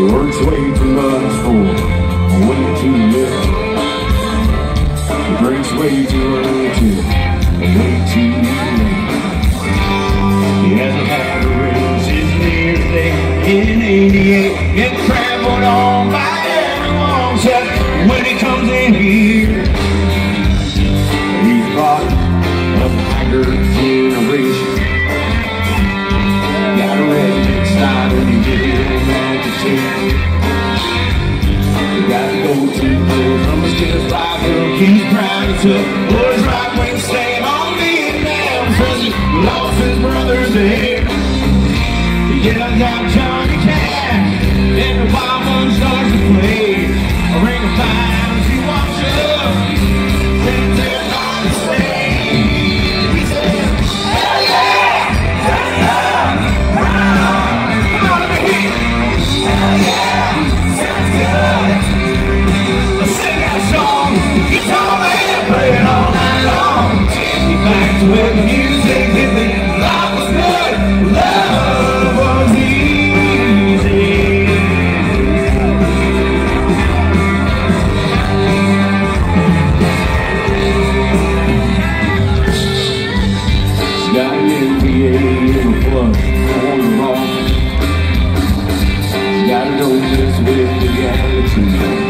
works way too much for way too little. He drinks way too early too, way too late. He hasn't had a raise since New Year's Day in '88. Gets trampled on by everyone except when he comes in here. He's part of the haggard generation. Got a redneck style when he did it at the table. He got to go to the from his kids like he's proud he took was right when staying on Vietnam, cause he lost his brother there. He yells out Johnny Cash, and the wild one starts to play. A ring of fire as he walks up, and there's not to stay. He says, hell yeah! Turn up, run on, come on, let me hear it. Hell yeah, sounds good. Let's sing that song, guitar man, play it all night long. Take me back to where the music hit me. Life was good, love was easy. She's got an MBA in a flush on the bar. She's got to know this with the attitude.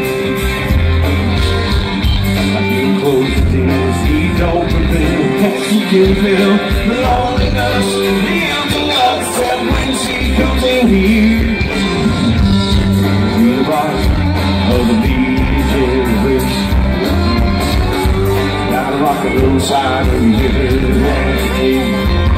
Like getting close to Tennessee, don't prevent that she can feel the loneliness, the emptiness, except when she comes in here. She's the boss of the DJ Rich. Gotta rock the little side when you hit her at the table.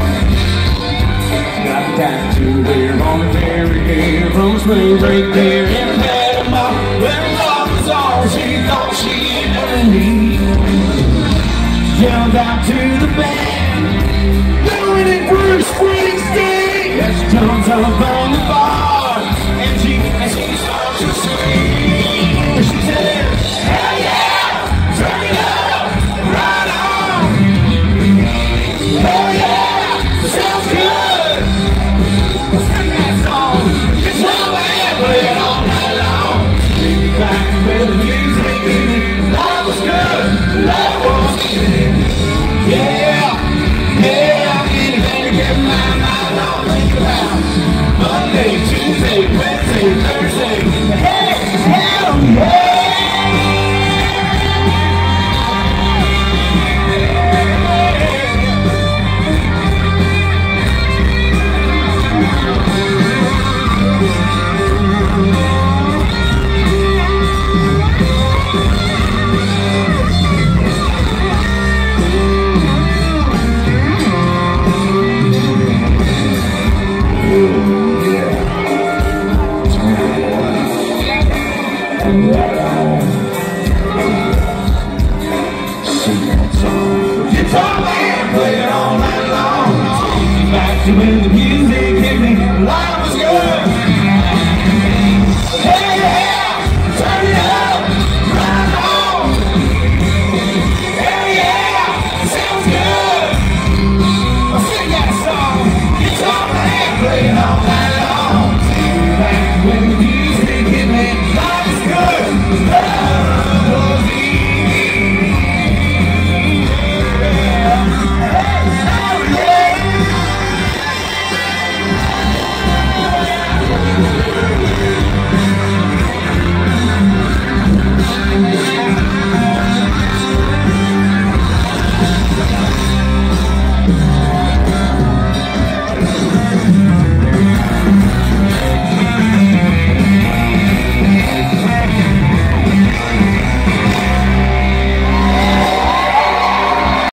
Got a tattoo there on the barricade from a spring break there in Panama. Where love was all she thought she'd ever need. She yelled out to the band, doing it Bruce Springsteen. As she jumps up on the bar, and she starts to scream. She says, hell yeah, turn it up, right on. Oh yeah, sounds good. Sing that song, guitar man, play it all night long. Take me back to where the music is. Life was good, life was good. Yeah, anything to get my mind on. Think about Monday, Tuesday, Wednesday, Thursday. Hey, hell yeah! Guitar man, play it all night long. Take me back to when the